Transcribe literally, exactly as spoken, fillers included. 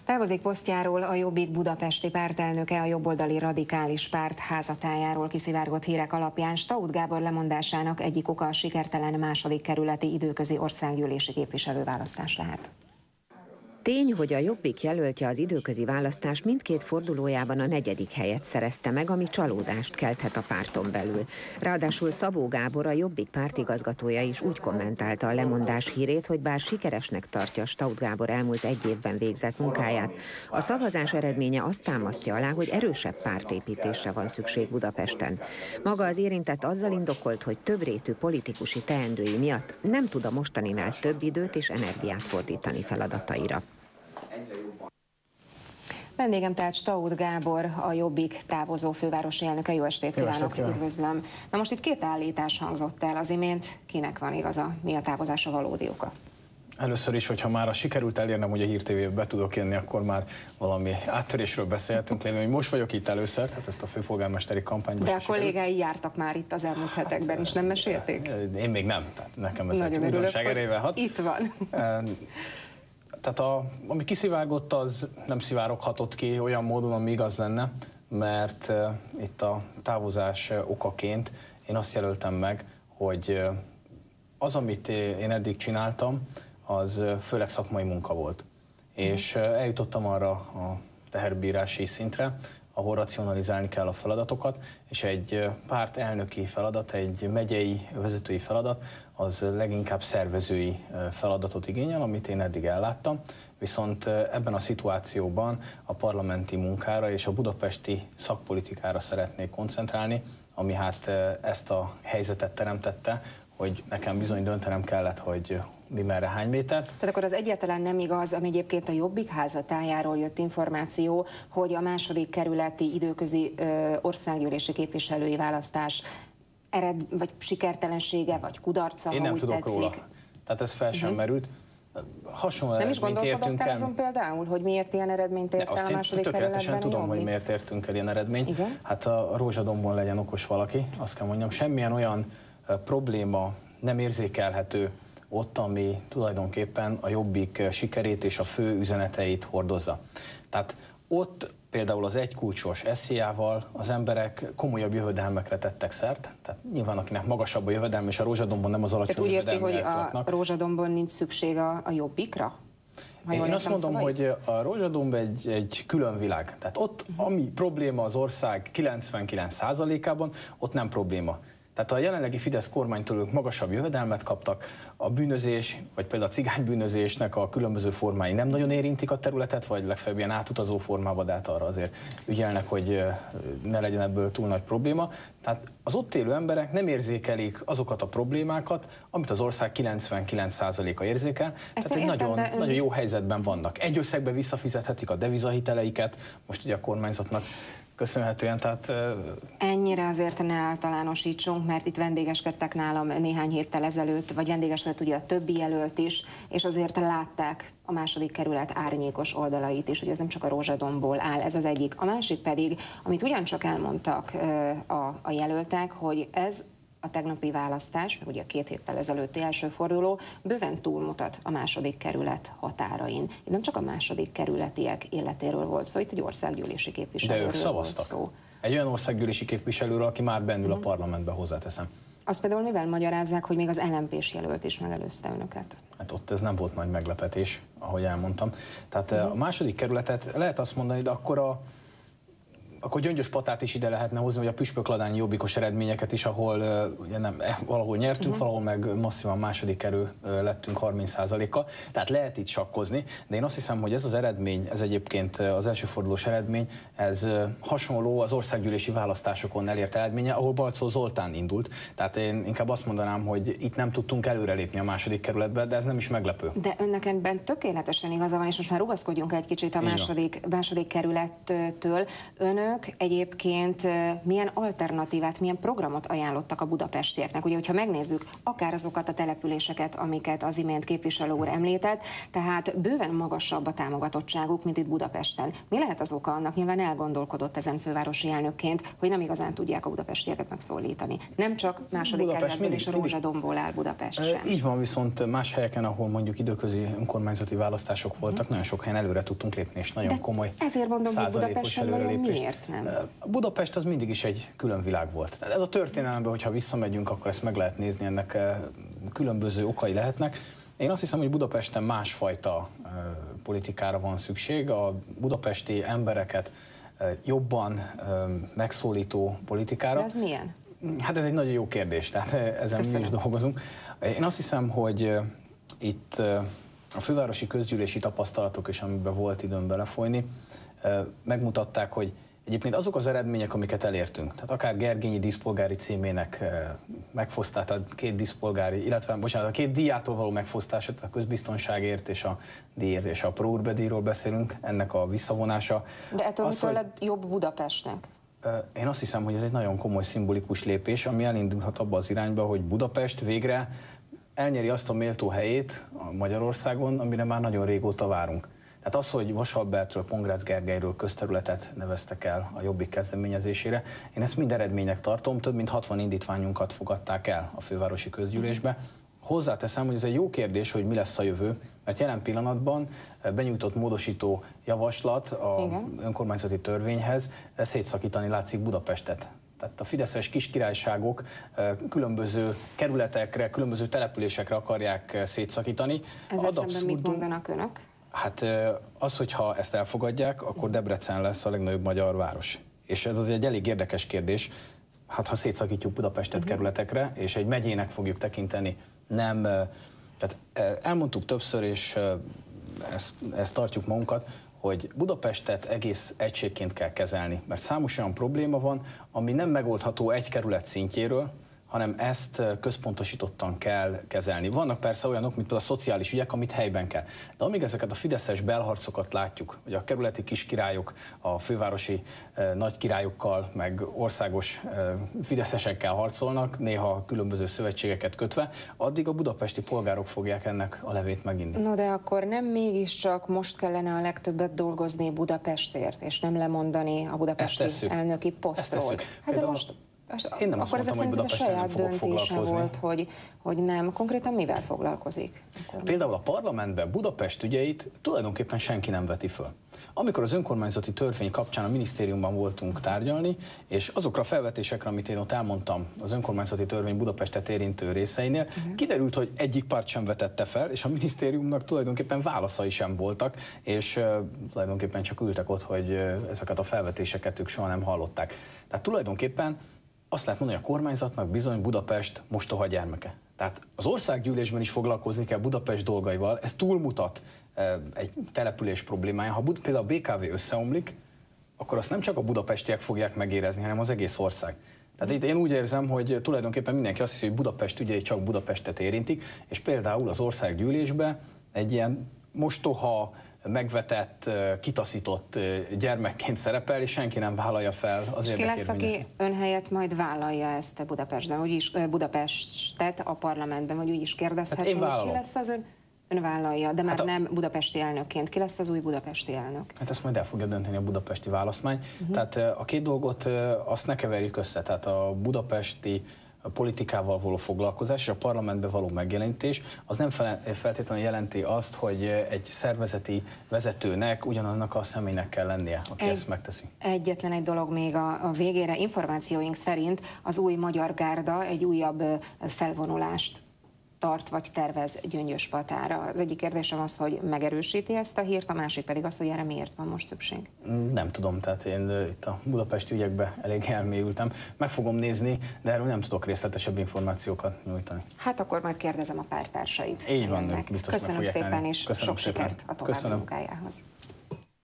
Távozik posztjáról a Jobbik budapesti pártelnöke. A jobboldali radikális párt házatájáról kiszivárgott hírek alapján Stauth Gábor lemondásának egyik oka a sikertelen második kerületi időközi országgyűlési képviselőválasztás lehet. Tény, hogy a Jobbik jelöltje az időközi választás mindkét fordulójában a negyedik helyet szerezte meg, ami csalódást kelthet a párton belül. Ráadásul Szabó Gábor, a Jobbik pártigazgatója is úgy kommentálta a lemondás hírét, hogy bár sikeresnek tartja Stauth Gábor elmúlt egy évben végzett munkáját, a szavazás eredménye azt támasztja alá, hogy erősebb pártépítésre van szükség Budapesten. Maga az érintett azzal indokolt, hogy többrétű politikusi teendői miatt nem tud a mostaninál több időt és energiát fordítani feladataira. Vendégem tehát Stauth Gábor, a Jobbik távozó fővárosi elnöke. Jó estét kívánok, üdvözlöm. Na most itt két állítás hangzott el az imént. Kinek van igaza, mi a távozása valódi oka? Először is, hogyha már sikerült elérnem, hogy a Hír té vébe be tudok jönni, akkor már valami áttörésről beszélhetünk, lévén, hogy most vagyok itt először, tehát ezt a főpolgármesteri kampányban. De a kollégái jártak már itt az elmúlt hát, hetekben is, nem mesélték? Én még nem, tehát nekem ez egy újdonság erejével hat. Itt van. Tehát a, ami kiszivárgott, az nem szivároghatott ki olyan módon, ami igaz lenne, mert uh, itt a távozás uh, okaként én azt jelöltem meg, hogy uh, az, amit én eddig csináltam, az uh, főleg szakmai munka volt. Mm. És uh, eljutottam arra a teherbírási szintre, ahol racionalizálni kell a feladatokat, és egy párt elnöki feladat, egy megyei vezetői feladat, az leginkább szervezői feladatot igényel, amit én eddig elláttam. Viszont ebben a szituációban a parlamenti munkára és a budapesti szakpolitikára szeretnék koncentrálni, ami hát ezt a helyzetet teremtette, hogy nekem bizony döntenem kellett, hogy mi merre hány méter. Tehát akkor az egyáltalán nem igaz, ami egyébként a Jobbik házatájáról jött információ, hogy a második kerületi időközi ö, országgyűlési képviselői választás ered, vagy sikertelensége, vagy kudarca, én nem úgy tudok tetszik. Róla. Tehát ez fel sem uh-huh. merült. Hasonló nem is gondolkodott el azon például, hogy miért ilyen eredményt ért el a második kerületben? Én tudom, hogy miért értünk el ilyen eredményt. Igen? Hát a Rózsadombon legyen okos valaki, azt kell mondjam, semmilyen olyan uh, probléma nem érzékelhető ott, ami tulajdonképpen a Jobbik sikerét és a fő üzeneteit hordozza. Tehát ott például az egykulcsos esziával az emberek komolyabb jövedelmekre tettek szert, tehát nyilván akinek magasabb a jövedelme, és a Rózsadombon nem az alacsony jövedelműek laknak. Tehát úgy érti, hogy a Rózsadombon nincs szükség a, a Jobbikra? Én azt mondom, szavai? hogy a Rózsadomb egy, egy külön világ. Tehát ott, uh-huh. ami probléma az ország kilencvenkilenc százalékában, ott nem probléma. Tehát a jelenlegi Fidesz kormánytól ők magasabb jövedelmet kaptak, a bűnözés, vagy például a cigánybűnözésnek a különböző formái nem nagyon érintik a területet, vagy legfeljebb ilyen átutazó formában, de hát arra azért ügyelnek, hogy ne legyen ebből túl nagy probléma. Tehát az ott élő emberek nem érzékelik azokat a problémákat, amit az ország kilencvenkilenc százaléka érzékel. Ezt Tehát egy értem, nagyon, nagyon jó helyzetben vannak. Egy összegbe visszafizethetik a devizahiteleiket, most ugye a kormányzatnak köszönhetően, tehát... Ennyire azért ne általánosítsunk, mert itt vendégeskedtek nálam néhány héttel ezelőtt, vagy vendégeskedett ugye a többi jelölt is, és azért látták a második kerület árnyékos oldalait is, hogy ez nem csak a Rózsadombból áll, ez az egyik. A másik pedig, amit ugyancsak elmondtak a, a jelöltek, hogy ez a tegnapi választás, meg ugye a két héttel ezelőtti első forduló bőven túlmutat a második kerület határain. Itt nem csak a második kerületiek életéről volt szó, itt egy országgyűlési képviselőről volt szó. De ők szavaztak. Egy olyan országgyűlési képviselőről, aki már bennül uh-huh. a parlamentbe, hozzáteszem. Azt például mivel magyarázzák, hogy még az el em pés jelölt is megelőzte önöket? Hát ott ez nem volt nagy meglepetés, ahogy elmondtam. Tehát uh-huh. a második kerületet lehet azt mondani, de akkor a akkor Gyöngyös Patát is ide lehetne hozni, hogy a püspökladányi jobbikos eredményeket is, ahol uh, ugye nem, valahol nyertünk, uh-huh. valahol meg masszívan második erő uh, lettünk harminc százalékkal. Tehát lehet itt sakkozni, de én azt hiszem, hogy ez az eredmény, ez egyébként az első fordulós eredmény, ez uh, hasonló az országgyűlési választásokon elért eredménye, ahol Balczó Zoltán indult. Tehát én inkább azt mondanám, hogy itt nem tudtunk előrelépni a második kerületbe, de ez nem is meglepő. De önnek ebben tökéletesen igaza van, és most már rugaszkodjunk egy kicsit a második, második kerülettől. Önök önök egyébként milyen alternatívát, milyen programot ajánlottak a budapestieknek? Ugye, hogyha megnézzük akár azokat a településeket, amiket az imént képviselő úr említett, tehát bőven magasabb a támogatottságuk, mint itt Budapesten. Mi lehet az oka annak? Nyilván elgondolkodott ezen fővárosi elnökként, hogy nem igazán tudják a budapestieket megszólítani. Nem csak második kerületben és a Rózsadombból áll Budapest sem. Így van, viszont más helyeken, ahol mondjuk időközi önkormányzati választások voltak, hmm. nagyon sok helyen előre tudtunk lépni, és nagyon De komoly ezért mondom, hogy Budapesten vajon miért nem? Budapest az mindig is egy külön világ volt. Tehát ez a történelemben, hogyha visszamegyünk, akkor ezt meg lehet nézni, ennek különböző okai lehetnek. Én azt hiszem, hogy Budapesten másfajta politikára van szükség. A budapesti embereket jobban megszólító politikára. De ez milyen? Hát ez egy nagyon jó kérdés, tehát ezen Köszönöm. mi is dolgozunk. Én azt hiszem, hogy itt a fővárosi közgyűlési tapasztalatok is, amiben volt időm belefolyni, megmutatták, hogy egyébként azok az eredmények, amiket elértünk, tehát akár Gergényi díszpolgári címének megfosztát, a két díszpolgári, illetve bocsánat, a két díjától való megfosztását, a közbiztonságért és a díjért és a Pro Urbe díjról beszélünk, ennek a visszavonása. De ettől az, mitől lett jobb Budapestnek? Én azt hiszem, hogy ez egy nagyon komoly szimbolikus lépés, ami elindulhat abba az irányba, hogy Budapest végre elnyeri azt a méltó helyét a Magyarországon, amire már nagyon régóta várunk. Tehát az, hogy Vasalbertről, Pongrácz Gergelyről közterületet neveztek el a Jobbik kezdeményezésére, én ezt mind eredménynek tartom, több mint hatvan indítványunkat fogadták el a fővárosi közgyűlésbe. Hozzáteszem, hogy ez egy jó kérdés, hogy mi lesz a jövő, mert jelen pillanatban benyújtott módosító javaslat az önkormányzati törvényhez szétszakítani látszik Budapestet. Tehát a fideszes kiskirályságok különböző kerületekre, különböző településekre akarják szétszakítani. Ezzel szemben mit mondanak önök? Hát az, hogyha ezt elfogadják, akkor Debrecen lesz a legnagyobb magyar város. És ez azért egy elég érdekes kérdés. Hát ha szétszakítjuk Budapestet uh-huh. kerületekre, és egy megyének fogjuk tekinteni, nem... Tehát elmondtuk többször, és ezt, ezt tartjuk magunkat, hogy Budapestet egész egységként kell kezelni, mert számos olyan probléma van, ami nem megoldható egy kerület szintjéről, hanem ezt központosítottan kell kezelni. Vannak persze olyanok, mint például a szociális ügyek, amit helyben kell. De amíg ezeket a fideszes belharcokat látjuk, hogy a kerületi kiskirályok a fővárosi eh, nagykirályokkal, meg országos eh, fideszesekkel harcolnak, néha különböző szövetségeket kötve, addig a budapesti polgárok fogják ennek a levét meginni. No, de akkor nem mégiscsak most kellene a legtöbbet dolgozni Budapestért, és nem lemondani a budapesti elnöki posztról? Hát de most... Én nem azt akkor mondtam, hogy Budapesten nem fogok foglalkozni. Volt, hogy, hogy nem. Konkrétan mivel foglalkozik? Akkor Például a parlamentben Budapest ügyeit tulajdonképpen senki nem veti föl. Amikor az önkormányzati törvény kapcsán a minisztériumban voltunk tárgyalni, és azokra a felvetésekre, amit én ott elmondtam az önkormányzati törvény Budapestet érintő részeinél, uh-huh. kiderült, hogy egyik párt sem vetette fel, és a minisztériumnak tulajdonképpen válaszai sem voltak, és uh, tulajdonképpen csak ültek ott, hogy uh, ezeket a felvetéseket ők soha nem hallották. Tehát tulajdonképpen azt lehet mondani, hogy a kormányzatnak bizony Budapest mostoha gyermeke. Tehát az országgyűlésben is foglalkozni kell Budapest dolgaival, ez túlmutat egy település problémája. Ha például a bé ká vé összeomlik, akkor azt nem csak a budapestiek fogják megérezni, hanem az egész ország. Tehát itt én úgy érzem, hogy tulajdonképpen mindenki azt hiszi, hogy Budapest ügyei csak Budapestet érintik, és például az országgyűlésben egy ilyen mostoha, megvetett, kitaszított gyermekként szerepel, és senki nem vállalja fel az érdekérvényet. Ki lesz, aki ön helyett majd vállalja ezt Budapestben, úgyis Budapestet a parlamentben, vagy úgy is kérdezhetném, hát hogy ki lesz az ön? Ön vállalja, de már hát a... nem budapesti elnökként. Ki lesz az új budapesti elnök? Hát ezt majd el fogja dönteni a budapesti választmány. Uh-huh. Tehát a két dolgot azt ne keverjük össze. Tehát a budapesti a politikával való foglalkozás és a parlamentben való megjelenítés, az nem feltétlenül jelenti azt, hogy egy szervezeti vezetőnek ugyanannak a személynek kell lennie, aki egy, ezt megteszi. Egyetlen egy dolog még a, a végére. Információink szerint az új Magyar Gárda egy újabb felvonulást tart vagy tervez Gyöngyöspatára. Az egyik kérdésem az, hogy megerősíti ezt a hírt, a másik pedig az, hogy erre miért van most szükség? Nem tudom, tehát én itt a budapesti ügyekbe elég elmélyültem. Meg fogom nézni, de erről nem tudok részletesebb információkat nyújtani. Hát akkor majd kérdezem a pártársait. Így van, biztos Köszönöm meg fogják szépen, lenni. és Köszönöm sok szépen. sikert a további munkájához.